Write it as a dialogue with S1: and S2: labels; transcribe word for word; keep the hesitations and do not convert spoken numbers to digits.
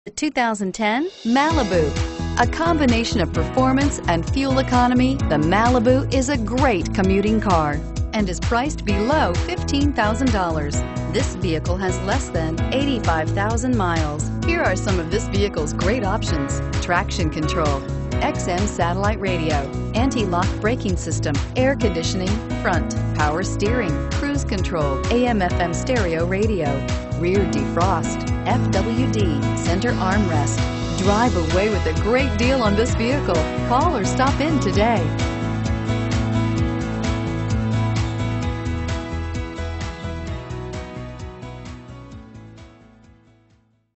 S1: The two thousand ten Malibu. A combination of performance and fuel economy, the Malibu is a great commuting car and is priced below fifteen thousand dollars. This vehicle has less than eighty-five thousand miles. Here are some of this vehicle's great options: traction control, X M satellite radio, anti-lock braking system, air conditioning, front, power steering, cruise control, A M F M stereo radio, rear defrost, F W D, center armrest. Drive away with a great deal on this vehicle. Call or stop in today.